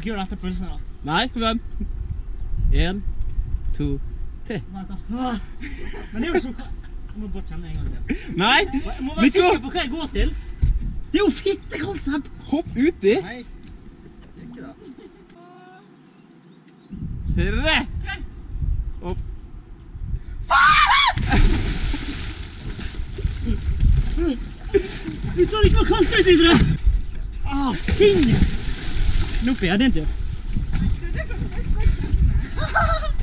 ikke gjøre dette pulsen da? Nei, vent. 1, 2, 3. Vent da. Men det er jo så... Jeg må bare kjenne en gang til. Nei, Jeg må være sikker på hva jeg går til. Det er jo fittekaldt, Sepp! Hopp uti. Nei, det er ikke det. 3. Opp. Du sa det ikke var kaldt, du, Sindre! Sing! Nå opp igjen, din tur.